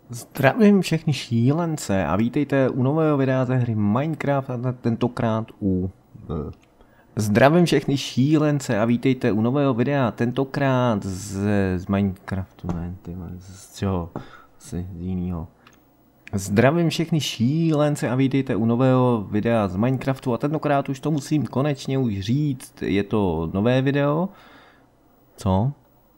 Zdravím všechny šílence a vítejte u nového videa ze hry Minecraft a tentokrát Zdravím všechny šílence a vítejte u nového videa, tentokrát z Minecraftu, ne, z čeho, z jinýho. Zdravím všechny šílence a vítejte u nového videa z Minecraftu a tentokrát už to musím konečně už říct, je to nové video. Co?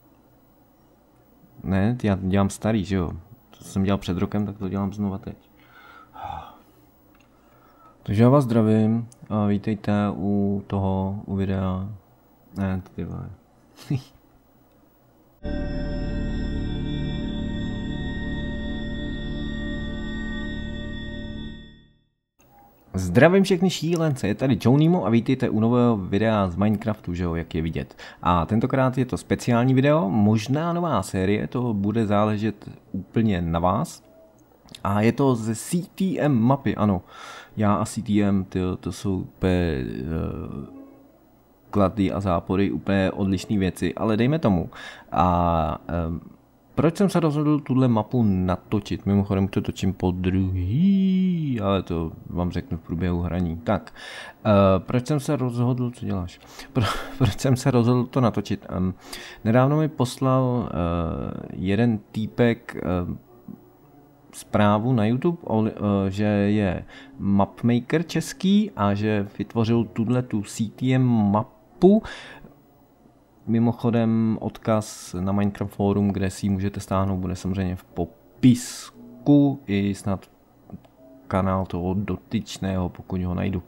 Ne, já dělám starý, že jo? To jsem dělal před rokem, tak to dělám znova teď. Takže já vás zdravím a vítejte u videa. Ne, ty vole. Zdravím všechny šílence, je tady Johnnymo a vítejte u nového videa z Minecraftu, že jo, jak je vidět. A tentokrát je to speciální video, možná nová série, to bude záležet úplně na vás. A je to ze CTM mapy, ano. Já a CTM, to jsou úplně klady a zápory, úplně odlišné věci, ale dejme tomu. A proč jsem se rozhodl tuhle mapu natočit? Mimochodem to točím po druhý, ale to vám řeknu v průběhu hraní. Tak, proč jsem se rozhodl, co děláš? Proč jsem se rozhodl to natočit? Nedávno mi poslal jeden týpek zprávu na YouTube, že je mapmaker český a že vytvořil tu CTM mapu. Mimochodem odkaz na Minecraft Forum, kde si ji můžete stáhnout, bude samozřejmě v popisku i snad kanál toho dotyčného, pokud ho najdu.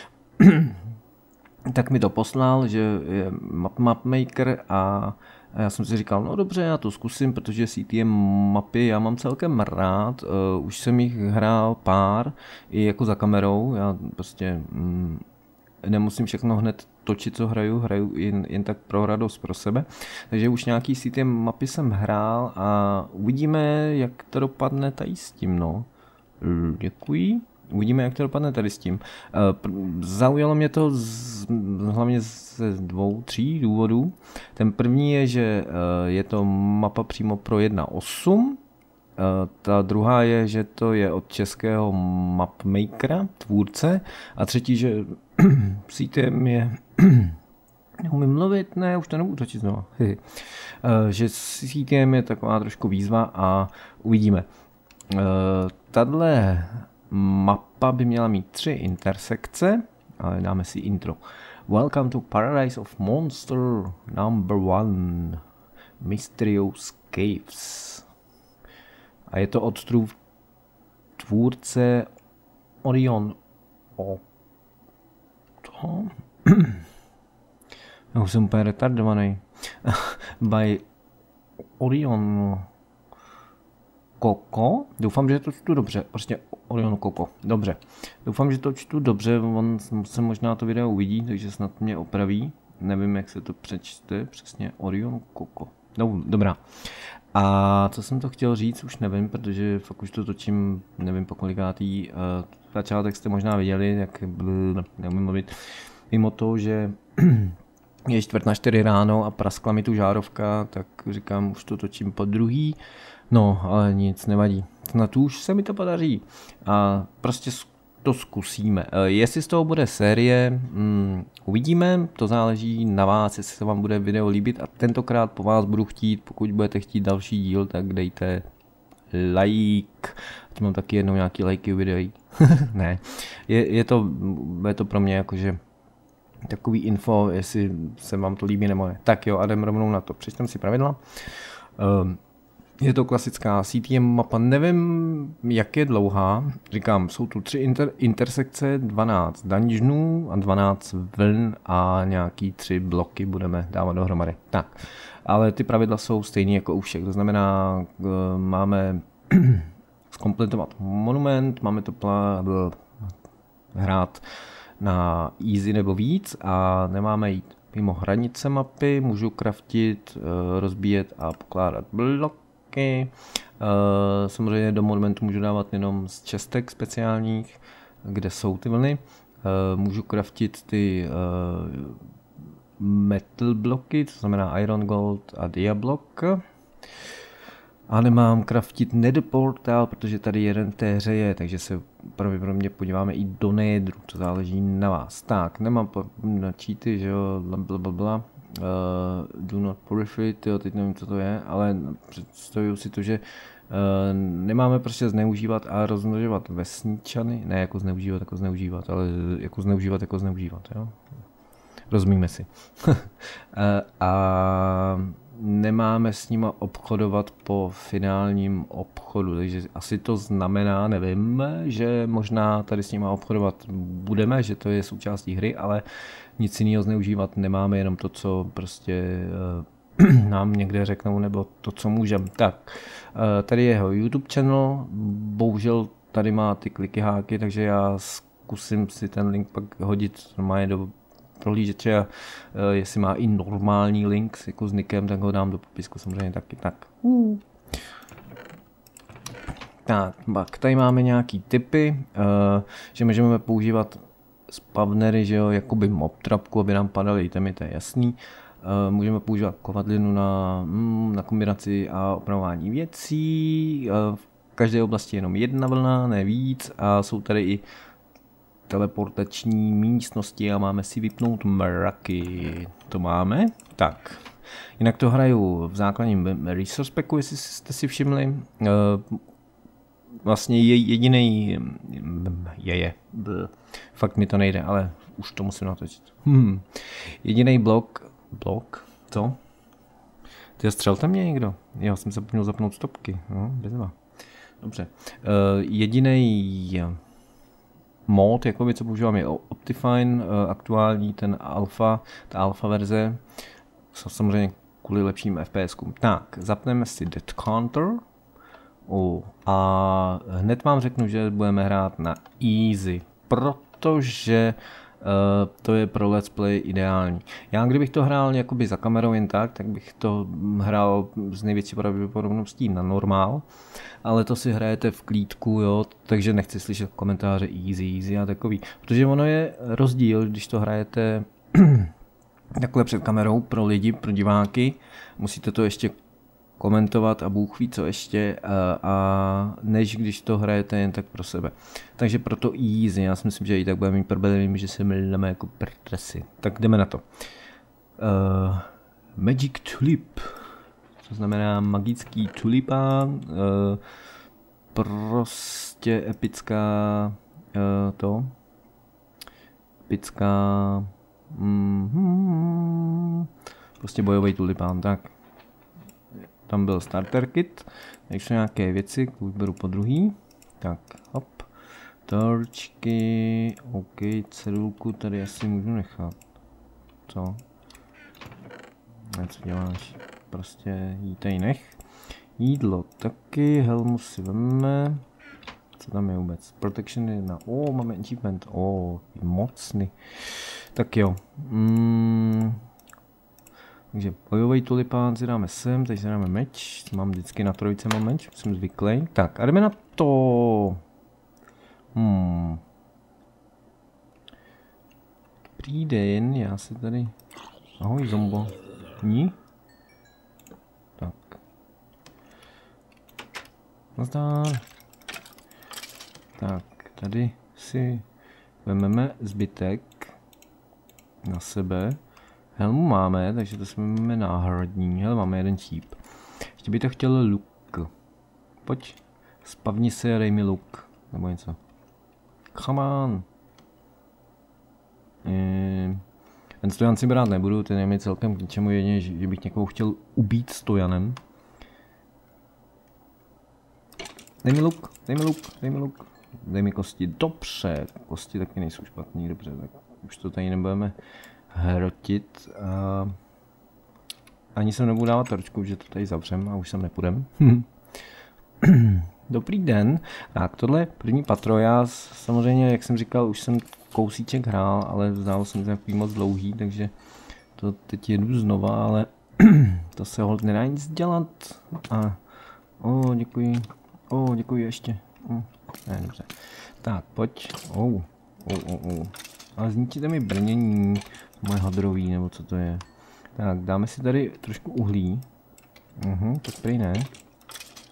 Tak mi to poslal, že je mapmaker a já jsem si říkal, no dobře, já to zkusím, protože CTM mapy já mám celkem rád, už jsem jich hrál pár, i jako za kamerou, já prostě nemusím všechno hned točit, co hraju jen tak pro radost pro sebe. Takže už nějaký CTM mapy jsem hrál a uvidíme, jak to dopadne tady s tím, no. Děkuji. Uvidíme, jak to dopadne tady s tím. Zaujalo mě to hlavně ze 2, 3 důvodů. Ten první je, že je to mapa přímo pro 1.8. Ta druhá je, že to je od českého mapmakera, tvůrce. A třetí, že CTM je... Neumím mluvit, ne, už to nebudu točit znova. Že CTM je taková trošku výzva a uvidíme. Tadle mapa by měla mít 3 intersekce, ale dáme si intro. Welcome to Paradise of Monster number 1, Mysterious Caves. A je to od tvůrce Orion. Já už jsem úplně retardovaný. By Orion Koko. Doufám, že to čtu dobře. Prostě Orion Koko. Dobře. Doufám, že to čtu dobře. On se možná to video uvidí, takže snad mě opraví. Nevím, jak se to přečte. Přesně Orion Koko. No, dobrá. A co jsem to chtěl říct, už nevím, protože fakt už to točím, nevím po kolikátý. Začátek jste možná viděli, jak neumím mluvit. Mimo to, že je 3:45 ráno a praskla mi tu žárovka, tak říkám, už to točím po druhý. No, ale nic, nevadí. Snad už se mi to podaří. A prostě to zkusíme. Jestli z toho bude série, uvidíme. To záleží na vás, jestli se vám bude video líbit. A tentokrát po vás budu chtít, pokud budete chtít další díl, tak dejte like. Ať mám taky jednou nějaký lajky u videí. Ne, je to pro mě jakože takový info, jestli se vám to líbí nebo ne. Tak jo, a jdem rovnou na to. Přečtem si pravidla. Je to klasická CTM mapa, nevím, jak je dlouhá. Říkám, jsou tu 3 intersekce, 12 dungeonů a 12 vln a nějaký 3 bloky budeme dávat dohromady. Tak, ale ty pravidla jsou stejné jako u všech, to znamená, máme zkompletovat monument, máme to hrát na easy nebo víc a nemáme jít mimo hranice mapy, můžu craftit, rozbíjet a pokládat bloky. Samozřejmě do monumentu můžu dávat jenom z čestek speciálních, kde jsou ty vlny. Můžu craftit ty metal bloky, to znamená iron, gold a dia block. A nemám craftit nether portál, protože tady jeden v té hře je, takže se pravděpodobně podíváme i do nedru, to záleží na vás. Tak, nemám na cheaty, že jo, blablabla. Do not profit, jo, teď nevím, co to je, ale představuju si to, že nemáme prostě zneužívat a rozmnožovat vesničany, ne jako zneužívat, ale jako zneužívat, jo. Rozumíme si. A nemáme s nima obchodovat po finálním obchodu, takže asi to znamená, nevím, že možná tady s nima obchodovat budeme, že to je součástí hry, ale nic jiného zneužívat nemáme, jenom to, co prostě nám někde řeknou, nebo to, co můžeme. Tak, tady je jeho YouTube channel, bohužel tady má ty kliky háky, takže já zkusím si ten link pak hodit normálně do prohlížeče a jestli má i normální link jako s nickem, tak ho dám do popisku samozřejmě taky. Tak. Tak, pak tady máme nějaký tipy, že můžeme používat spawnery, že jo, jakoby mob trapku, aby nám padaly itemy, to je jasný. Můžeme používat kovadlinu na kombinaci a opravování věcí. V každé oblasti jenom jedna vlna, ne víc, a jsou tady i teleportační místnosti a máme si vypnout mraky. To máme. Tak. Jinak to hraju v základním resource packu, jestli jste si všimli. Vlastně je jediný fakt mi to nejde, ale už to musím natočit. Jediný blok, co? Ty střelte mě někdo? Já jsem se zapomněl zapnout stopky, no, bezva. Dobře. Jediný mod, jakoby, co používám, je Optifine, aktuální ta alfa verze, samozřejmě kvůli lepším FPSkům. Tak, zapneme si Death Counter a hned vám řeknu, že budeme hrát na easy, protože to je pro let's play ideální. Já kdybych to hrál jakoby za kamerou jen tak bych to hrál s největší pravděpodobností na normál, ale to si hrajete v klídku, jo, takže nechci slyšet komentáře easy a takový, protože ono je rozdíl, když to hrajete takhle před kamerou pro lidi, pro diváky, musíte to ještě komentovat a Bůh ví co ještě, a než když to hrajete jen tak pro sebe. Takže proto easy, já si myslím, že i tak budeme mít problém, že se mlínáme jako prdresy. Tak jdeme na to. Magic Tulip, to znamená magický tulipán, prostě epická prostě bojový tulipán, tak. Tam byl starter kit, takže jsou nějaké věci, už beru po druhý. Tak, hop. Torčky, OK, cedulku tady asi můžu nechat. Co? Co děláš? Prostě jí tady nech. Jídlo taky, helmu si veme. Co tam je vůbec? Protection 1. Máme achievement. Je mocný. Tak jo. Takže bojový tulipán si dáme sem, teď si dáme meč, mám vždycky na trojice mám meč, jsem zvyklý. Tak a jdeme na to. Dobrý den, já si tady... Ahoj zombo. Ní? Tak. Nazdar. Tak, tady si vezmeme zbytek na sebe. Helmu máme, takže to jsme máme náhradní. Hele, máme jeden číp. Ještě by to chtěl luk. Pojď, spavni se a dej mi luk. Nebo něco. Come on. Ten stojan si brát nebudu, ten je mi celkem k ničemu, jedině, že bych někoho chtěl ubít stojanem. Dej mi luk, dej mi luk, dej mi luk. Dej mi kosti. Dobře, kosti taky nejsou špatný, dobře, tak už to tady nebudeme hrotit. Ani jsem nebudu dávat torčku, že to tady zavřem a už sem nepůjdem. Dobrý den. Tak tohle je první patro. Já samozřejmě, jak jsem říkal, už jsem kousíček hrál, ale zdálo se mi takový moc dlouhý, takže to teď jedu znova, ale to se holt nedá nic dělat. Děkuji. Děkuji ještě. Ne, dobře. Tak, pojď. Ale zničíte mi brnění, moje hadrový, nebo co to je. Tak, dáme si tady trošku uhlí. Tak prý ne.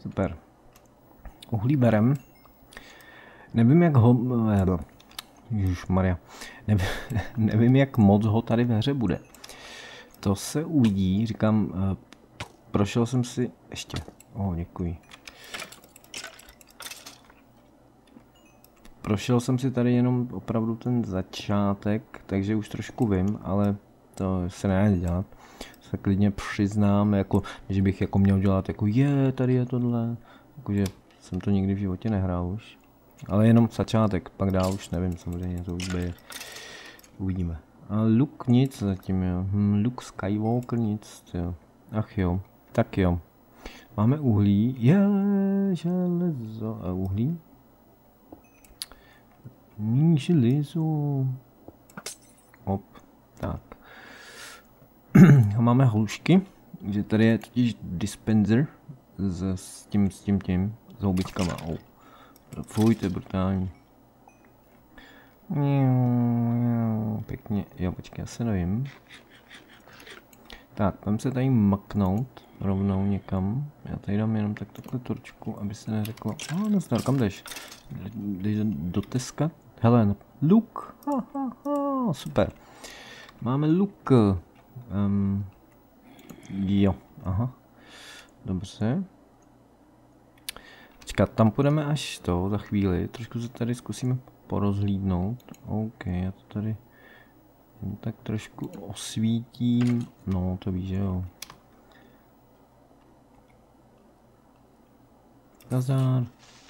Super. Uhlí berem. Nevím jak ho... Ježišmarja. Nevím jak moc ho tady ve hře bude. To se uvidí, říkám, prošel jsem si ještě. Děkuji. Prošel jsem si tady jenom opravdu ten začátek, takže už trošku vím, ale to se nedá dělat. Se klidně přiznám, jako, že bych jako měl dělat jako tady je tohle. Jakože jsem to nikdy v životě nehrál už. Ale jenom začátek, pak dál už nevím, samozřejmě to už bude. Uvidíme. A Luke nic zatím, jo. Luke Skywalker nic, jo. Ach jo, tak jo. Máme uhlí, železo a uhlí. Železo. Tak. Máme houšky, že tady je totiž dispenser s tím houbičkama. Fuj, to je brutální. Pěkně, jo, počkej, já se nevím. Tak, mám se tady maknout rovnou někam. Já tady dám jenom takhle torčku, aby se neřeklo. Nazdar, kam jdeš? Jdeš do Teska? Hele, Luke, super. Máme Luke. Jo, aha. Dobře. Počkat, tam půjdeme až za chvíli. Trošku se tady zkusíme porozhlídnout. OK, já to tady tak trošku osvítím. No, to víš, že jo. Nazdar.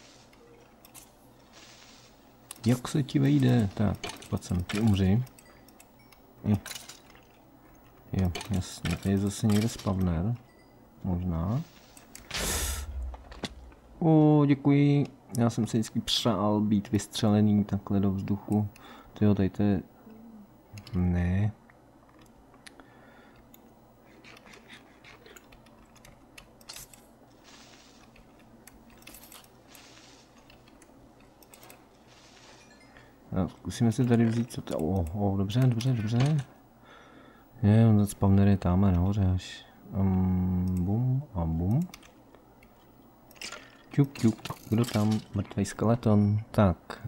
Jak se ti vejde? Tak, pojď sem, ty umři. Jo, jasně, tady je zase někde spawner. Možná. Děkuji. Já jsem se vždycky přál být vystřelený takhle do vzduchu. Tyjo, tady to je... Ne. Zkusíme si tady vzít co to... dobře. Je, on spawner je tamhle nahoře až. Bum a bum. Ťuk. Kdo tam? Mrtvý skeleton. Tak.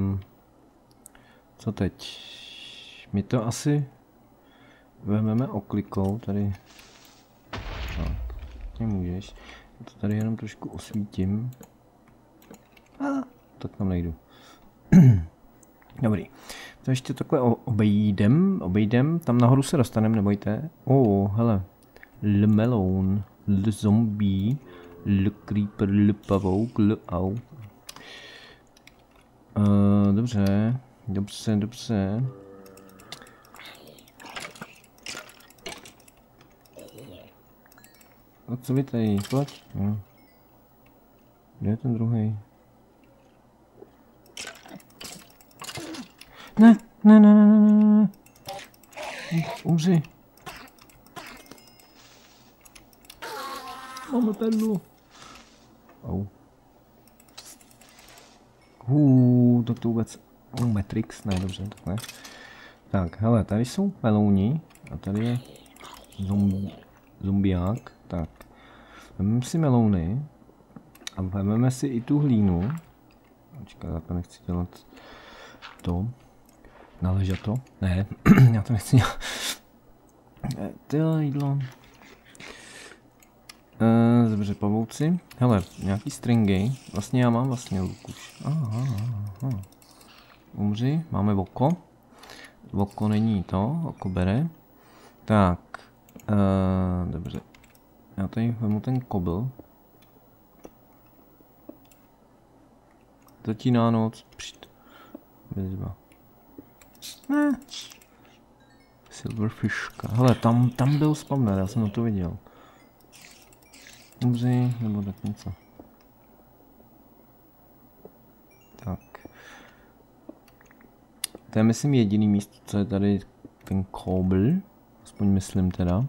Co teď? My to asi vezmeme oklikou tady. Tak. Nemůžeš. Já to tady jenom trošku osvítím. Tak tam nejdu. Dobrý. To ještě takhle obejdem. Tam nahoru se dostaneme, nebojte. Hele. Le melon, le zombie, le creeper, le pavouk, le au. Dobře. A co vy tady? Pojď. Kde je ten druhý? Ne. Umři. Máme perlu. Tak to vůbec... Matrix, ne, dobře, takhle. Tak, hele, tady jsou melouni a tady je zombiák. Tak, vezmeme si melouny a vezmeme si i tu hlínu. Počkej, já to nechci dělat to. Naležet to? Ne, já to nechci dělat. Tyhle jídlo. Dobře, pavouci. Hele, nějaký stringy. Vlastně já mám vlastně luk už. Umři, máme oko. Oko není to, oko bere. Tak. Dobře. Já tady vezmu ten kobl. Zatíná noc. Bezva. Ne. Silverfishka. Hele, tam byl spawner, já jsem to viděl. Umři, nebo tak něco. Tak. To je myslím jediný místo, co je tady ten kobl. Aspoň myslím teda.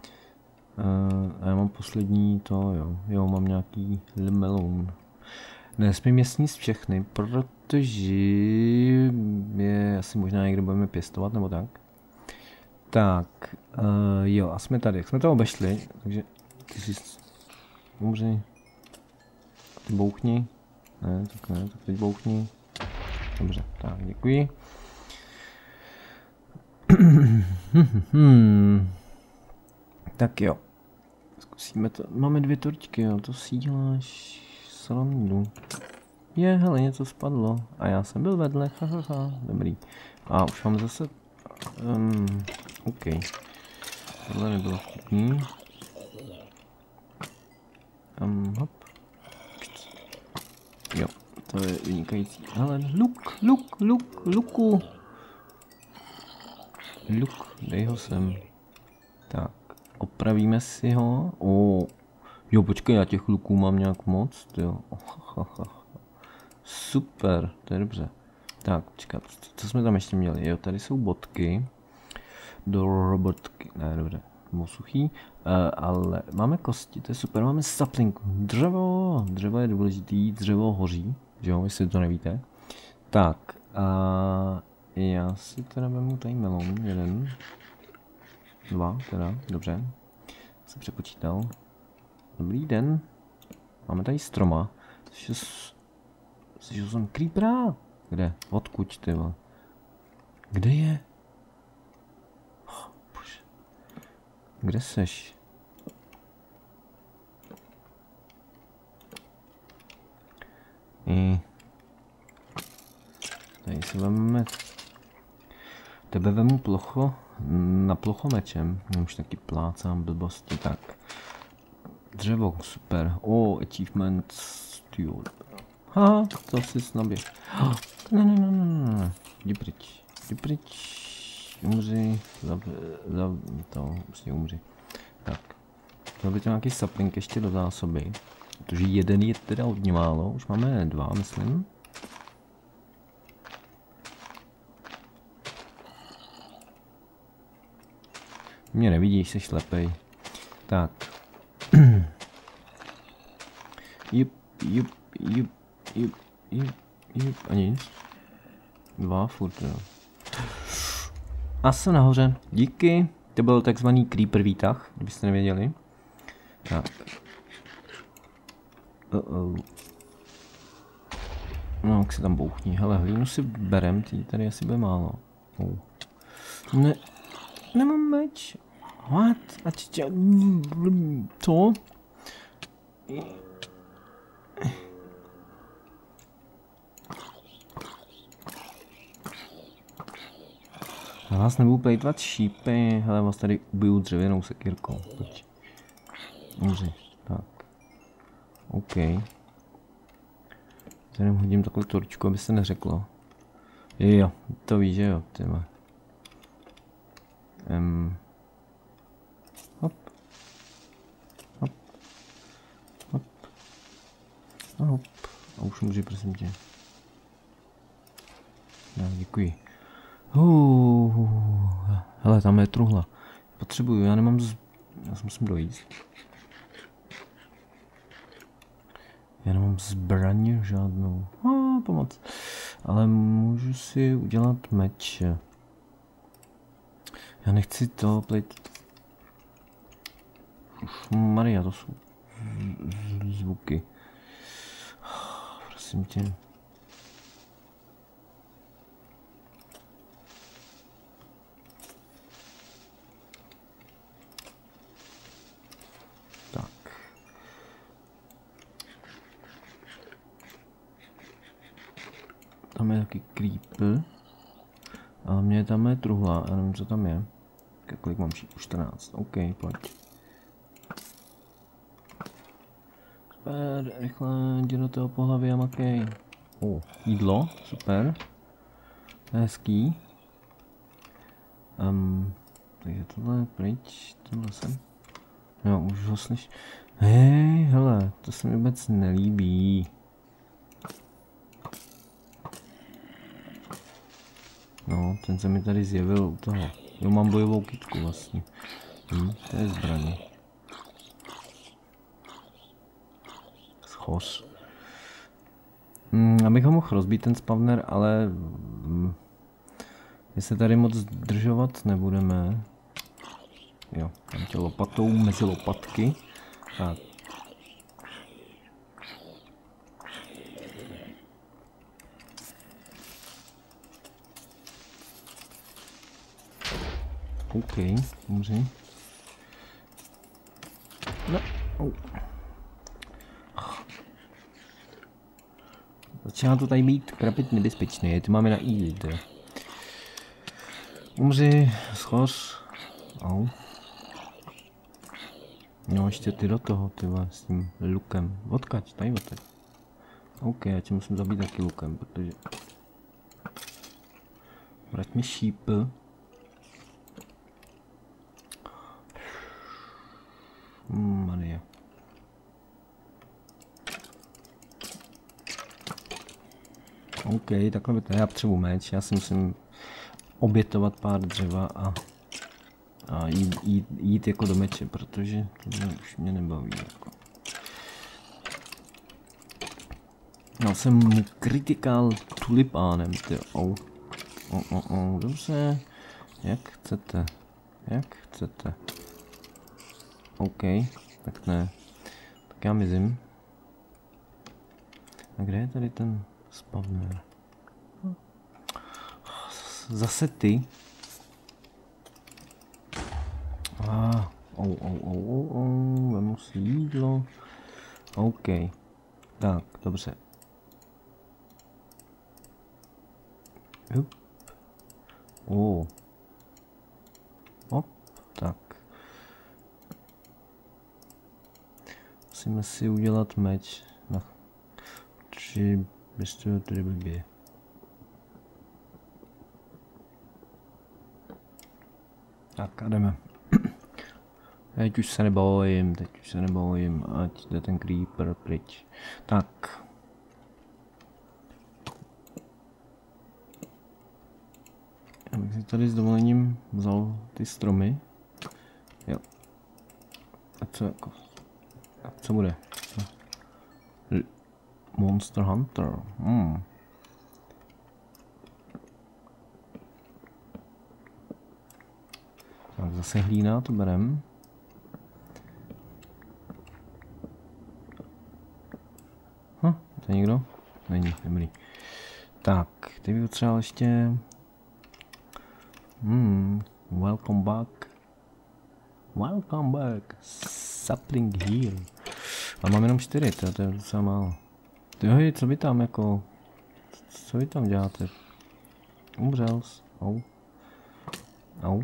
A já mám poslední to, jo, mám nějaký melon. Nesmím je sníst všechny, protože je asi možná někde budeme pěstovat, nebo tak. Tak, jo, a jsme tady, jak jsme to obešli, takže ty si umři. Bouchni. Ne, tak teď bouchni. Dobře, tak děkuji. Tak jo. Zkusíme to. Máme 2 tortičky, jo, to si děláš srandu. Hele, něco spadlo. A já jsem byl vedle, hahaha, dobrý. A už mám zase... OK. Tohle nebylo vtipný. Hop. Jo, to je vynikající. Hele, luku. Luk, dej ho sem. Tak, opravíme si ho. Jo, počkej, já těch luků mám nějak moc, jo. Super, to je dobře. Tak, počkat, co jsme tam ještě měli? Jo, tady jsou bodky. Do robotky, ne, dobře, bylo suchý. Ale máme kosti, to je super, máme saplinku. Dřevo je důležitý, dřevo hoří, že jo, jestli to nevíte. Tak, já si teda vemu tady melon, 1, 2, teda, dobře. Jsem přepočítal. Dobrý den. Máme tady stroma. Slyšel jsem creepera. Kde? Odkud, ty vole? Kde je? Bože. Kde seš? Tady si vezmeme. Tebe vemu plocho na plochomečem. Už taky plácám blbosti, tak. Dřevo, super. Achievement steel. Haha, to si snabě. Ne. Jdi pryč. Umři. To prostě umři. Tak. Měl by to nějaký saplink ještě do zásoby. Protože jeden je teda hodně málo. Už máme 2, myslím. Mě nevidíš, jsi slepej. Tak. Jup. A nic. 2 furt, jo. A jsem nahoře. Díky. To byl takzvaný creeper výtah, kdybyste nevěděli. Tak. No, jak se tam bouchní. Hele, hlínu si berem, tady asi bude málo. Ne. Nemám meč. What? Co? Já vás nebudu plejtvat šípy, hele, vás tady ubiju dřevěnou sekírkou. Pojď. Umři. Tak. OK. Tady hodím takhle torčku, aby se neřeklo. Jo, to víš, že jo, tyhle. Hop. A hop. A už může, prosím tě. No, děkuji. Hele, tam je truhla. Potřebuju, já nemám já si musím dojít. Já nemám zbraň žádnou. Pomoc. Ale můžu si udělat meč. Já nechci to plejt. Maria, to jsou zvuky. Prosím tě. Tak. Tam je taky creeper. A mě tam je truhla, já nevím, co tam je. Kolik mám šípů? 14. OK, pojď. Super, rychle, jdi do toho po hlavě a makej. Jídlo, super. To je hezký. Takže tohle pryč, tohle sem. Jo, už ho slyš. Hej, hele, to se mi vůbec nelíbí. No, ten se mi tady zjevil u toho. Jo, mám bojovou kytku vlastně. To je zbraně. Schoř. Abych ho mohl rozbít ten spawner, ale my se tady moc zdržovat nebudeme. Jo, tam tě lopatou mezi lopatky. Tak. OK, umři. No. Začíná to tady být krapit nebezpečné, to máme na jít. Umři, schoř. Au. No ještě ty do toho, ty s tím lukem. Odkaď, tady odkaď. OK, já tě musím zabít taky lukem, protože... Vrať mi šíp. Maria. OK, takhle by to, já potřebuji meč, já si musím obětovat pár dřeva a jít jako do meče, protože to už mě nebaví. Jako. Já jsem kritikál tulipánem, ty dobře, jak chcete, OK, tak ne, tak já mizím. A kde je tady ten spawner? Zase ty. Vemu si jídlo. OK. Tak, dobře. Hop, tak. Musíme si udělat meč. No. 3 bez toho tady blbě. Tak a jdeme. Teď už se nebojím, ať jde ten creeper pryč. Tak. Já bych si tady s dovolením vzal ty stromy. Jo. A co jako? A co bude? Monster Hunter. Tak zase hlína, to berem. To je někdo? Není, dobrý. Tak, teď bych potřeboval ještě... welcome back. Sapling here. A mám jenom 4, to je docela málo. Tyjo, co vy tam jako... Co vy tam děláte? Umřel jsi. Au.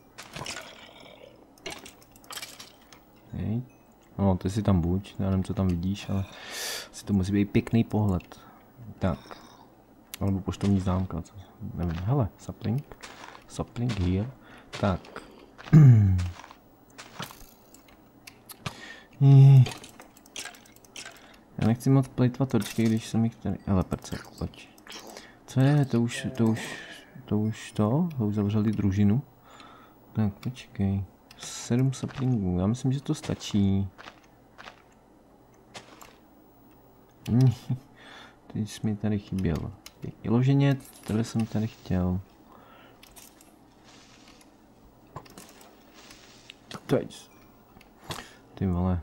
Hej. No, ty si tam buď, já nevím, co tam vidíš, ale asi to musí být pěkný pohled. Tak. Alebo poštovní známka, co? Nevím, hele, sapling here. Tak. Já nechci moc plejtvat torčky, když jsem jich tady... Hele, perce, pojď. Co je? To už zavřeli družinu. Tak, počkej. 7 saplingů, já myslím, že to stačí. Teď jsi mi tady chyběl. Vyloženě, tohle jsem tady chtěl. Teď. Ty vole.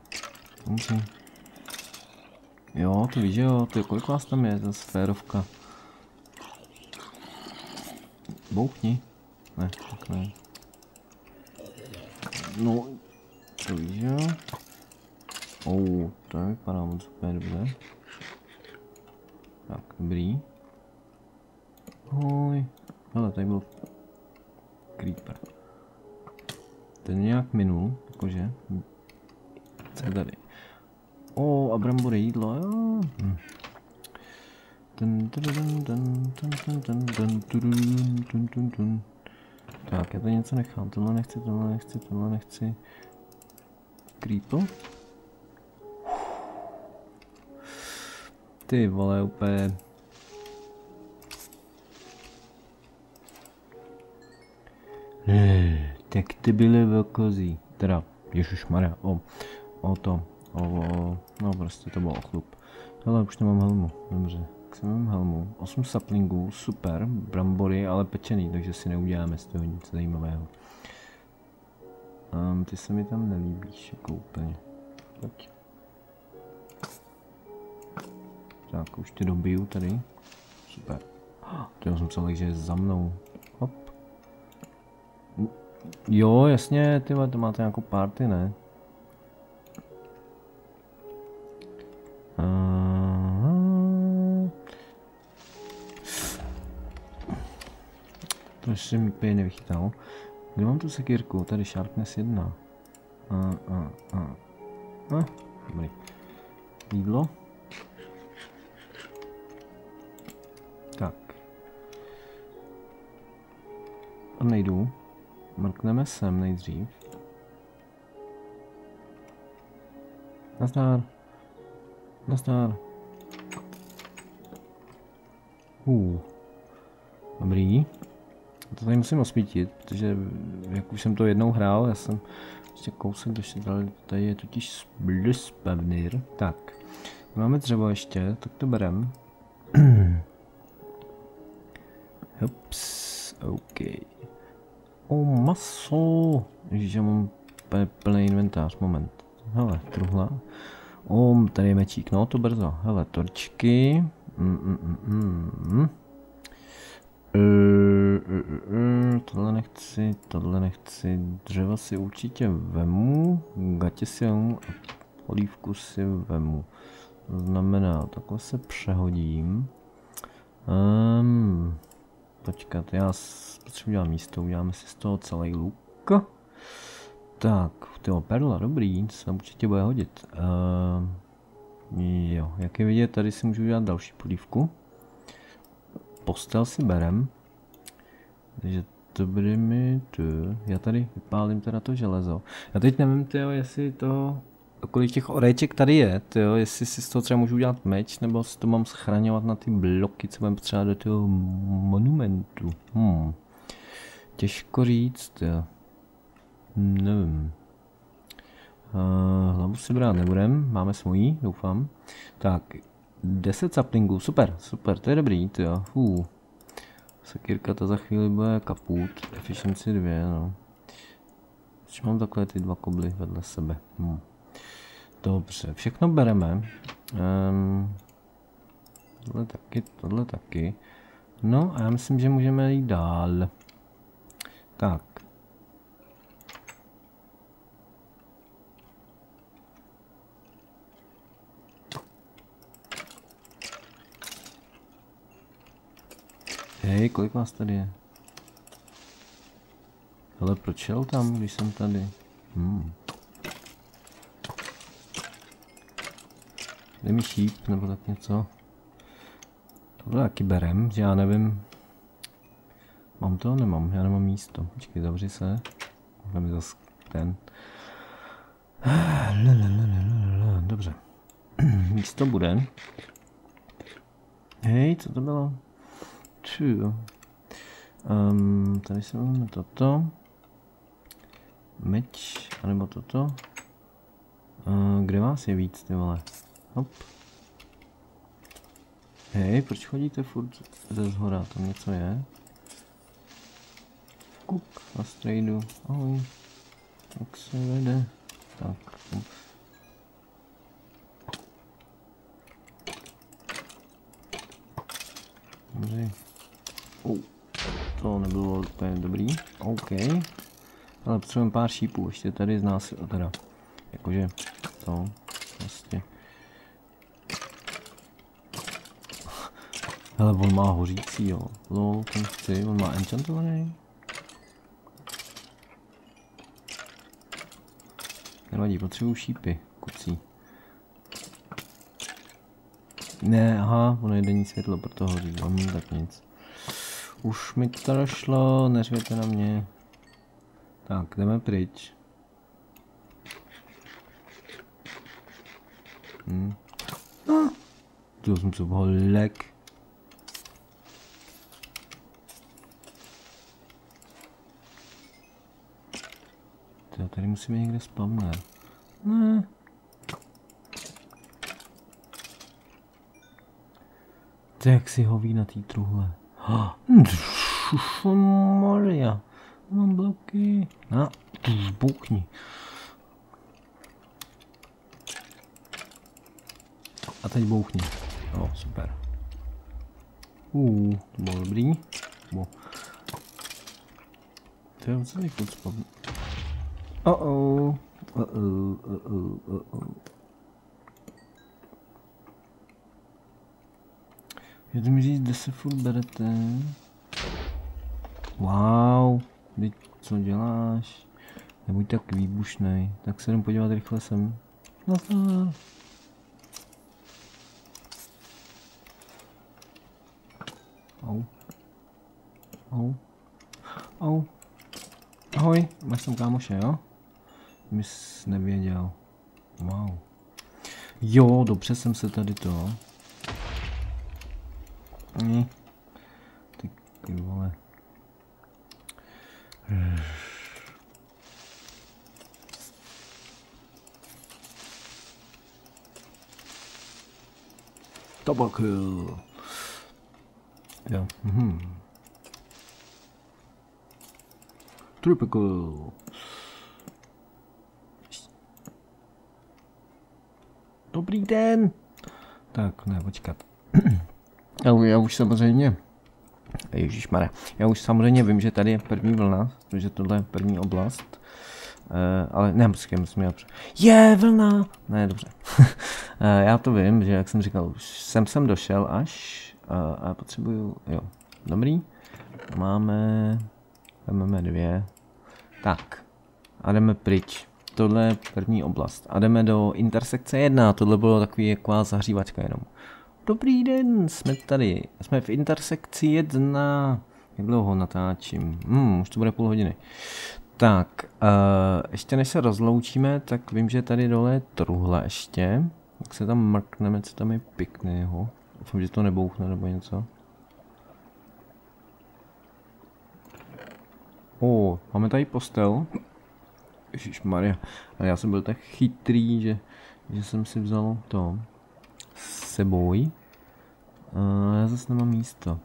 Jo, to víš, že jo, to je, kolik vás tam je, ta sférovka. Bouchni. Ne, tak ne. No, to víš, že jo. To vypadá moc super dobře. Tak, dobrý. Hele, tady byl creeper. Ten nějak minul, jakože. Co je tady? A brambory jídlo, jo. Tak, já to něco nechám, tohle nechci. Creeper? Ty vole, úplně... Tak ty byly velkozí, teda, ježišmarja, no prostě to bylo chlup. Hele, už nemám helmu, dobře, tak si mám helmu, 8 saplingů, super, brambory, ale pečený, takže si neuděláme z toho nic zajímavého. Ty se mi tam nelíbíš, jako úplně, pojď. Tak, už ty dobiju tady, super. To jsem celý, že je za mnou, hop. Jo, jasně, ty to máte nějakou party, ne? To ještě mi úplně nevychytal. Kde mám tu sekírku? Tady Sharpness 1. Dobrý. Jídlo. Tak. A nejdu. Mrkneme sem nejdřív. Nazdar. Nazdar. Dobrý. To tady musím osvítit, protože jak už jsem to jednou hrál, já jsem ještě kousek došel, tady je totiž spavnir. Tak, máme dřevo ještě, tak to berem. Ups, OK. Maso. Ježiš, já mám plný inventář, moment. Hele, truhla. Tady je mečík, no to brzo. Hele, torčky. Tohle nechci, dřeva si určitě vemu, gatě si vemu a olívku si vemu. To znamená, takhle se přehodím. Počkat, já potřebuji dělat místo, uděláme si z toho celý luk. Tak, tyho perla, dobrý, to se určitě bude hodit. Jo, jak je vidět, tady si můžu udělat další polívku. Postel si berem. Takže to bude mi tu. Já tady vypálím teda to železo. Já teď nevím, tyjo, jestli to, kolik těch oreček tady je, tyjo, jestli si z toho třeba můžu udělat meč, nebo si to mám schraňovat na ty bloky, co budeme potřebovat do toho monumentu. Těžko říct, jo. Nevím. Hlavu si brát nebudem, máme svojí, doufám. Tak, 10 saplingů, super, to je dobrý, tyjo. Sekírka ta za chvíli bude kaput, efficiency 2, no. Už mám takhle ty dva kobly vedle sebe. Dobře, všechno bereme. Tohle taky. No a já myslím, že můžeme jít dál. Tak. Hej, kolik vás tady je? Ale proč šel tam, když jsem tady? Jde mi šíp, nebo tak něco. Tohle taky berem, že já nevím. Mám to? Nemám, já nemám místo. Počkej, zavři se. Tam je zase ten. Dobře. Místo bude. Hej, co to bylo? Tady si máme toto. Meč, anebo toto. Kde vás je víc, ty vole? Hop. Hej, proč chodíte furt ze zhora? Tam něco je? Kuk, na strejdu. Ahoj. Tak se vede. Tak. Dobře. To nebylo úplně dobrý. OK. Ale potřebujeme pár šípů, ještě tady z nás, teda. Jakože to vlastně. Hele, on má hořící, jo. Lol, ten chci, on má enchantovaný. Nevadí, potřebuju šípy, kucí. Ne, aha, ono je denní světlo, proto hoří, tak nic. Už mi to došlo, neřvěte na mě. Tak, jdeme pryč. Tu jsem se holek. Tady musíme někde spavnat. Ne. Jak si hoví na té truhle. Maria. Mám bloky. No, zbukni. A teď bouchni. No, super. To bylo dobrý. To je celý kucpa. Můžete mi říct, kde se furt berete? Wow, teď co děláš? Nebuď tak výbušnej, tak se jdem podívat rychle sem. Nazdar. Au. Au. Au. Ahoj, máš tam kámoše, jo? Jsi nevěděl. Wow. Jo, dobře jsem se tady to. Ty vole. Tabak. Jo. Tropical. Dobrý den. Tak, ne, počkat. Já už samozřejmě. Ježišmarja. Já už samozřejmě vím, že tady je první vlna, protože tohle je první oblast. Ale ne, musím je vlna! Ne, dobře. Já to vím, že jak jsem říkal, už jsem došel až a potřebuju, jo, dobrý. Vezmeme 2. Tak. A jdeme pryč. Tohle je první oblast. A jdeme do intersekce 1. Tohle bylo takový jako zahřívačka jenom. Dobrý den, jsme tady. Jsme v intersekci 1. Jak dlouho natáčím? Už to bude půl hodiny. Tak, ještě než se rozloučíme, tak vím, že tady dole je truhle ještě. Tak se tam mrkneme, co tam je pěkného. Doufám, že to nebouchne nebo něco. Máme tady postel. Ježišmarja, ale já jsem byl tak chytrý, že jsem si vzal to s sebou. Já zase nemám místo.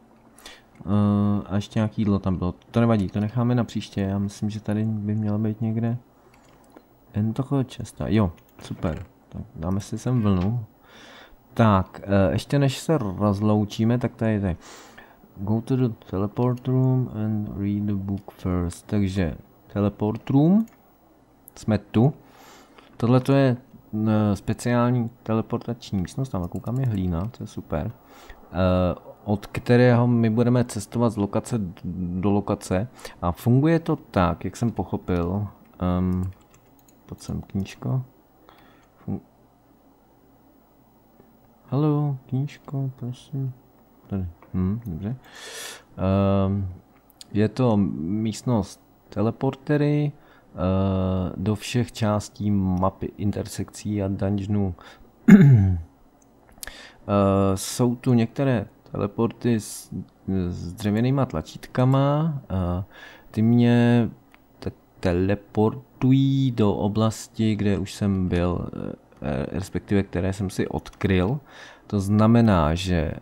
A ještě nějaký jídlo tam bylo. To nevadí, to necháme na příště. Já myslím, že tady by mělo být někde jen takové česta. Jo, super. Tak dáme si sem vlnu. Tak, ještě než se rozloučíme, tak tady. Go to the teleport room and read the book first. Takže teleport room. Jsme tu. Tohle to je speciální teleportační místnost. Tam koukám je hlína, to je super. Od kterého my budeme cestovat z lokace do lokace. A funguje to tak, jak jsem pochopil. Pojď sem, knížko. Haló, knížko, prosím. Tady. Dobře. Je to místnost teleportery do všech částí mapy intersekcí a dungeonů. Jsou tu některé teleporty s dřevěnýma tlačítkama. Ty mě teleportují do oblasti, kde už jsem byl, respektive které jsem si odkryl. To znamená, že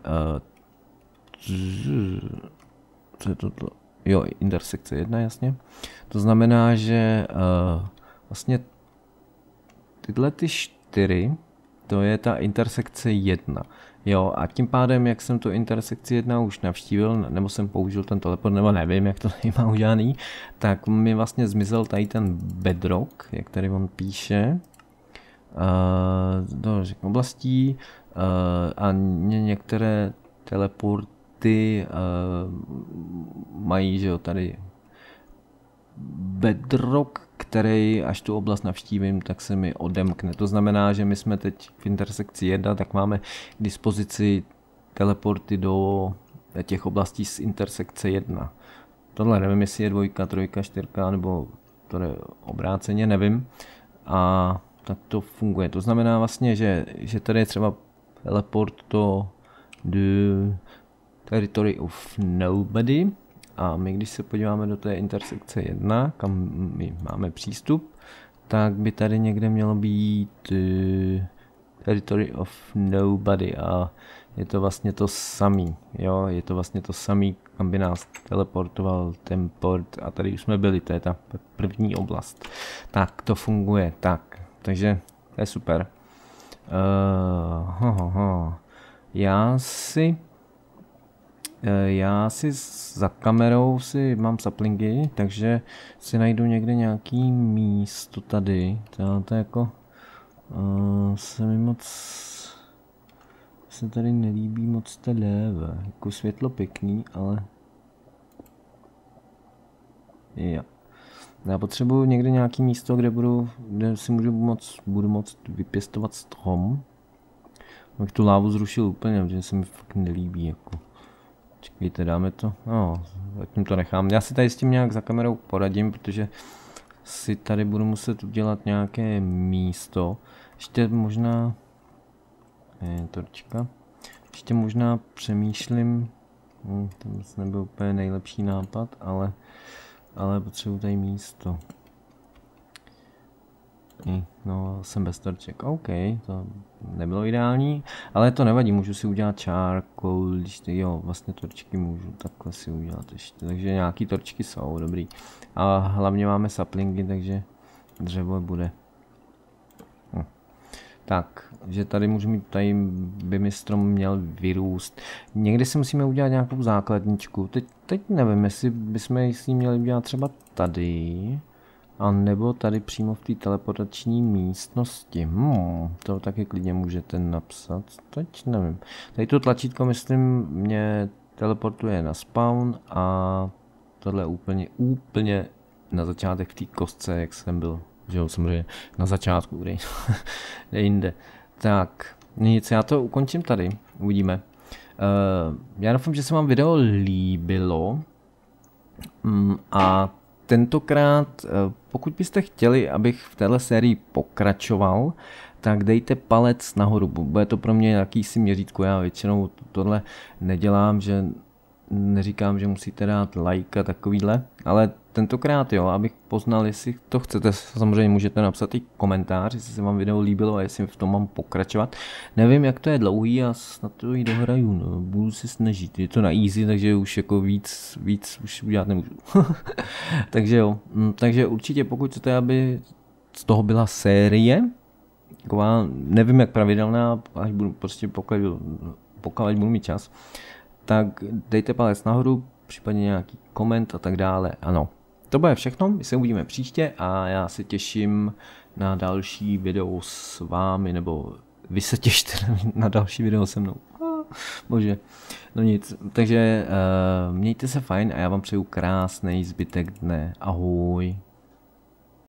co je to? Jo, intersekce 1, jasně. To znamená, že vlastně tyhle ty 4, to je ta intersekce 1. Jo, a tím pádem, jak jsem tu intersekci 1 už navštívil, nebo jsem použil ten teleport, nebo nevím, jak to tady má udělaný, tak mi vlastně zmizel tady ten bedrock, jak tady on píše, do oblastí a některé teleporty mají, že jo, tady bedrock, který až tu oblast navštívím, tak se mi odemkne. To znamená, že my jsme teď v intersekci 1, tak máme k dispozici teleporty do těch oblastí z intersekce 1. Tohle nevím, jestli je 2, 3, 4, nebo to je obráceně, nevím. A tak to funguje. To znamená vlastně, že tady je třeba teleport do Territory of Nobody. A my, když se podíváme do té intersekce 1, kam my máme přístup, tak by tady někde mělo být Territory of Nobody a je to vlastně to samý, jo, je to vlastně to samý, kam by nás teleportoval ten port a tady už jsme byli, to je ta první oblast. Tak to funguje, takže to je super. Já si Já si za kamerou mám saplingy, takže si najdu někde nějaký místo tady. To jako se mi moc se tady nelíbí moc té léve. Jako světlo pěkný, ale jo. Já potřebuji někde nějaký místo, kde si budu moct vypěstovat strom. Abych tu lávu zrušil úplně, protože se mi fakt nelíbí jako. Čekejte, dáme to, no, zatím to nechám. Já si tady s tím nějak za kamerou poradím, protože si tady budu muset udělat nějaké místo. Ještě možná, torčka. Ještě možná přemýšlím, to nebyl úplně nejlepší nápad, ale potřebuji tady místo. No, jsem bez torček, OK, to nebylo ideální, ale to nevadí, můžu si udělat charcoal, když jo, vlastně torčky můžu takhle si udělat ještě, takže nějaký torčky jsou, dobrý. A hlavně máme saplingy, takže dřevo bude. Tak, že tady můžu mít, tady by mi strom měl vyrůst. Někdy si musíme udělat nějakou základničku, teď nevím, jestli bychom si měli udělat třeba tady. A nebo tady přímo v té teleportační místnosti. To taky klidně můžete napsat. Teď nevím. Tady to tlačítko, myslím, mě teleportuje na spawn a tohle úplně na začátek v té kostce, jak jsem byl. Že jo, samozřejmě na začátku, kde jinde. Tak, nic, já to ukončím tady. Uvidíme. Já doufám, že se vám video líbilo. A tentokrát, pokud byste chtěli, abych v téhle sérii pokračoval, tak dejte palec nahoru, bude to pro mě jakýsi měřítko, já většinou tohle nedělám, že neříkám, že musíte dát like a takovýhle, ale tentokrát jo, abych poznal, jestli to chcete, samozřejmě můžete napsat i komentář, jestli se vám video líbilo a jestli v tom mám pokračovat. Nevím, jak to je dlouhý a snad to i dohraju, no, budu se snažit, je to na easy, takže už jako víc už udělat nemůžu. Takže jo, takže určitě pokud chcete, aby z toho byla série, taková, nevím jak pravidelná, až budu prostě pokud budu mít čas, tak dejte palec nahoru, případně nějaký koment a tak dále. Ano, to bude všechno, my se uvidíme příště a já se těším na další video s vámi, nebo vy se těšte na další video se mnou. Bože, no nic, takže mějte se fajn a já vám přeju krásný zbytek dne. Ahoj.